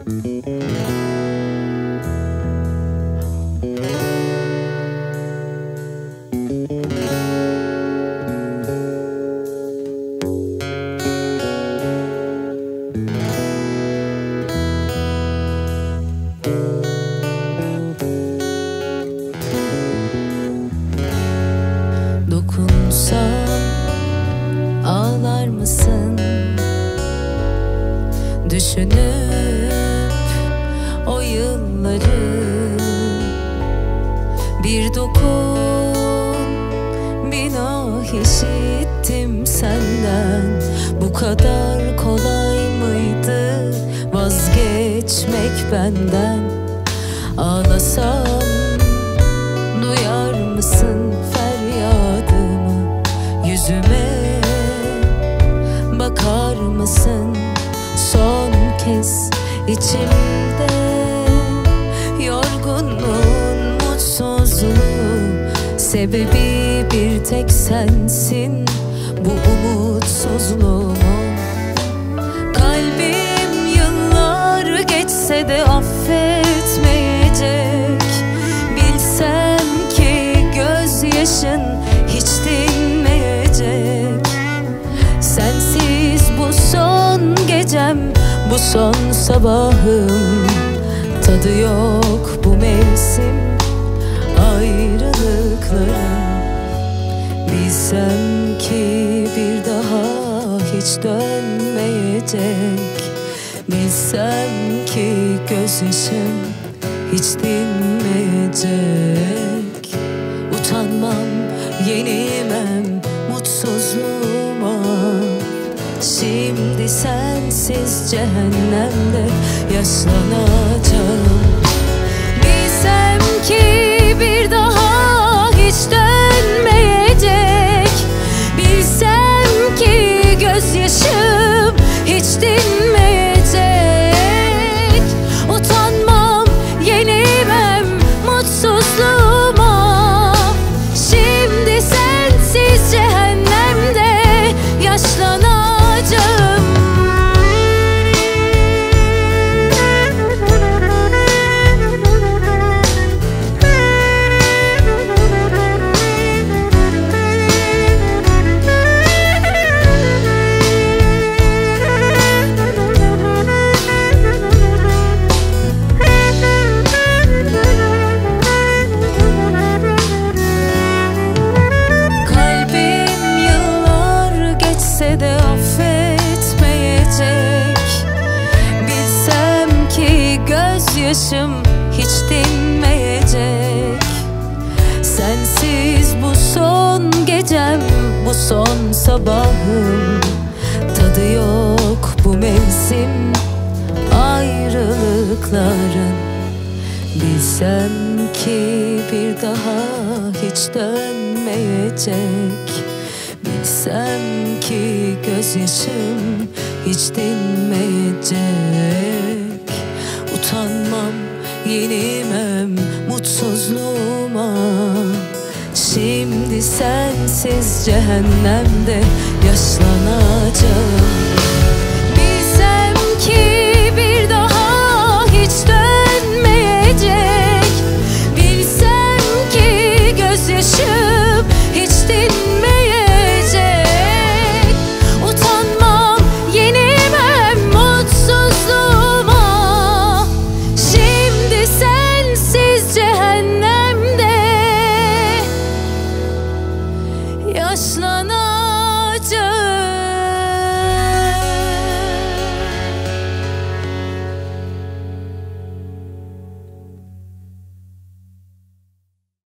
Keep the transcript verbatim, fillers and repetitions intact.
Dokunsam ağlar mısın? Düşünüp o yılları bir dokun, bir ah işittim senden. Bu kadar kolay mıydı vazgeçmek benden? Ağlasam duyar mısın feryadımı? Yüzüme bakar mısın son kez? İçimde yorgunluğun, mutsuzluğun sebebi bir tek sensin. Bu umutsuzluğumun, kalbim yıllar geçse de affetmeyecek. Bilsem ki gözyaşın hiç dinmeyecek. Sensiz bu son gecem, bu son sabahım. Tadı yok bu mevsim ayrılıkların. Bilsem ki bir daha hiç dönmeyecek. Bilsem ki gözyaşım hiç dinmeyecek. Utanmam, yenilmem mutsuzluğuma. Şimdi sensiz cehennemde yaşlanacağım. Bilsem ki bir daha hiç dönmeyecek. Bilsem ki gözyaşım hiç dinmeyecek. Utanmam, yenilmem mutsuzluğuma. Şimdi sensiz cehennemde yaşlanacağım. Yaşım hiç dinmeyecek. Sensiz bu son gecem, bu son sabahım. Tadı yok bu mevsim ayrılıkların. Bilsem ki bir daha hiç dönmeyecek. Bilsem ki gözyaşım hiç dinmeyecek. Utanmam, yenilmem mutsuzluğuma. Şimdi sensiz cehennemde yaşlanacağım. Bilsem ki bir daha hiç dönmeyecek. Bilsem ki gözyaşım hiç dinmeyecek. Utanmam, yenilmem mutsuzluğuma. Cehennemde yaşlanacağım.